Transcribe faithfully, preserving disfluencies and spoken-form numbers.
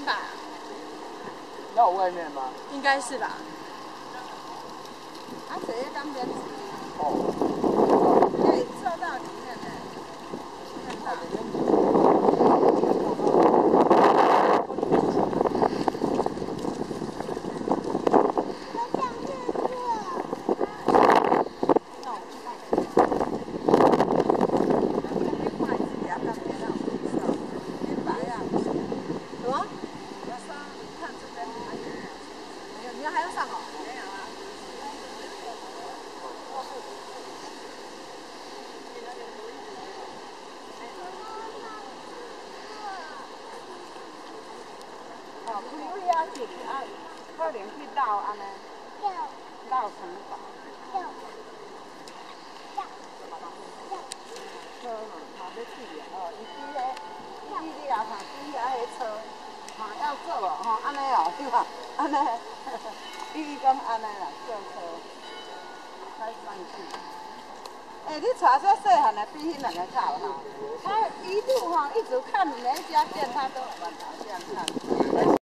边吧？ 要外面吗？ 应该是吧。啊，这些当边哦。 对，坐到里面的。看你们还要上哦？没有啊。哦，开会啊是啊，可能去斗安尼。斗。斗城堡。斗。斗。车嘛，嘛要去啊，哦，伊煮迄，伊你也看煮遐迄车，嘛要做哦，吼，安尼哦，对吧？安尼，伊讲安尼啦，做车，开上去。哎、欸，你带这细汉的比迄两个较好哈，他一路哈一直看每一家店，他都往哪这样看。